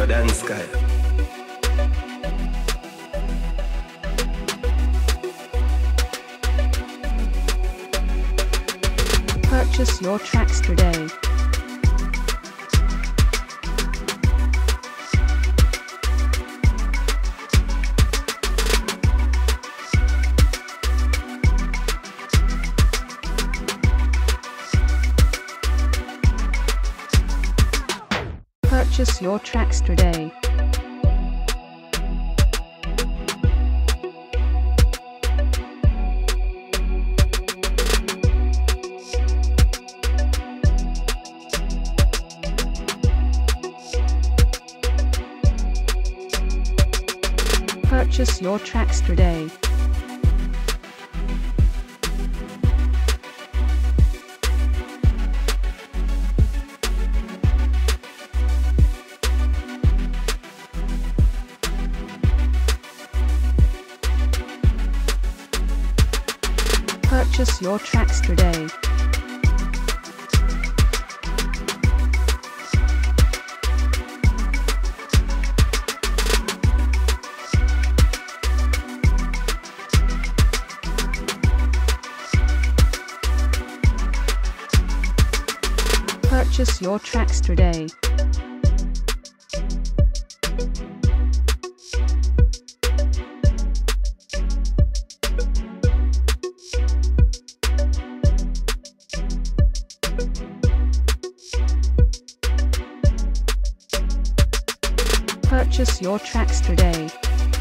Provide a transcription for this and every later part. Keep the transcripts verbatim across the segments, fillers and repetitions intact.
dance guy. Purchase your tracks today. Purchase your tracks today. Purchase your tracks today. Purchase your tracks today. Purchase your tracks today. Purchase your tracks today.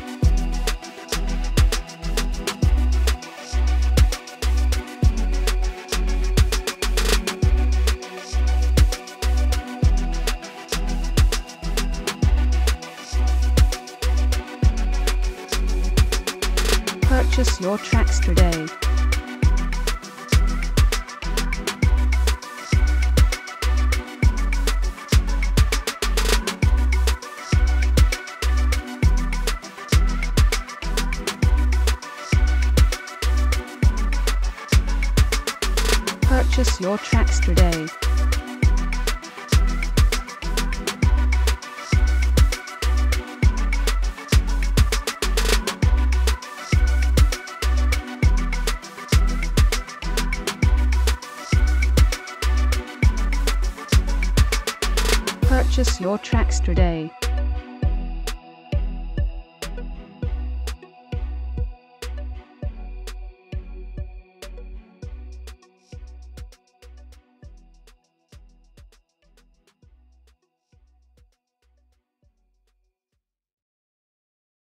Purchase your tracks today. Purchase your tracks today. Purchase your tracks today.